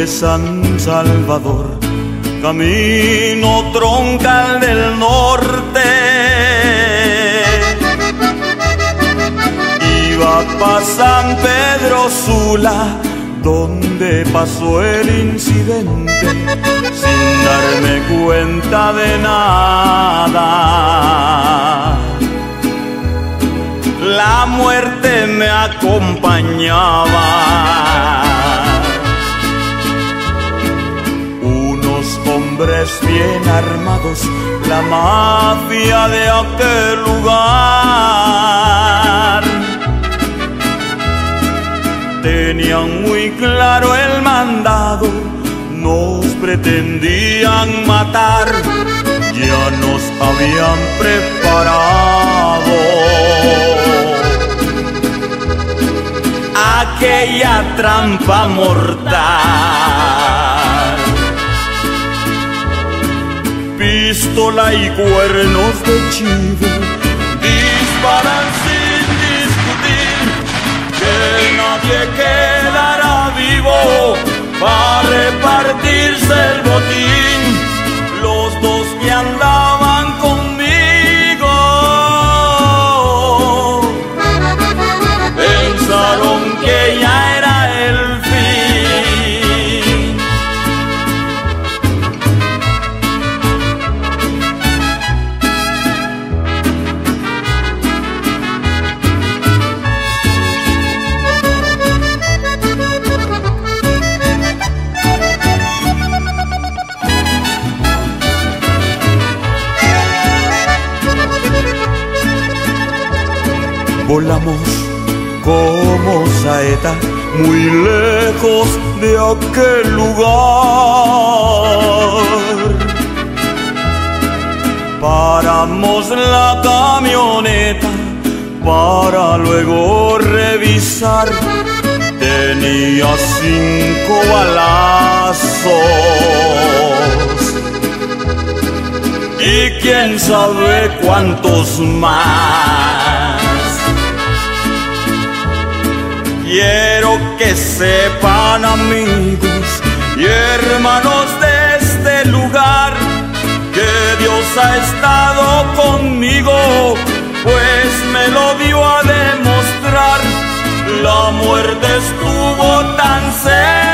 de San Salvador, camino troncal del norte. Iba pa' San Pedro Sula, donde pasó el incidente, sin darme cuenta de nada. La muerte me acompañaba. Unos hombres bien armados, la mafia de aquel lugar, tenían muy claro el mandado, nos pretendían matar, ya nos habían preparado aquella trampa mortal. Pistola y cuernos de chivo disparan sin discutir, que nadie quedará vivo para repartirse el botín. Los dos que andaban conmigo pensaron que ya era el fin. Volamos como saeta muy lejos de aquel lugar. Paramos la camioneta para luego revisar. Tenía 5 balazos y quién sabe cuántos más. Quiero que sepan, amigos y hermanos de este lugar, que Dios ha estado conmigo, pues me lo dio a demostrar. La muerte estuvo tan cerca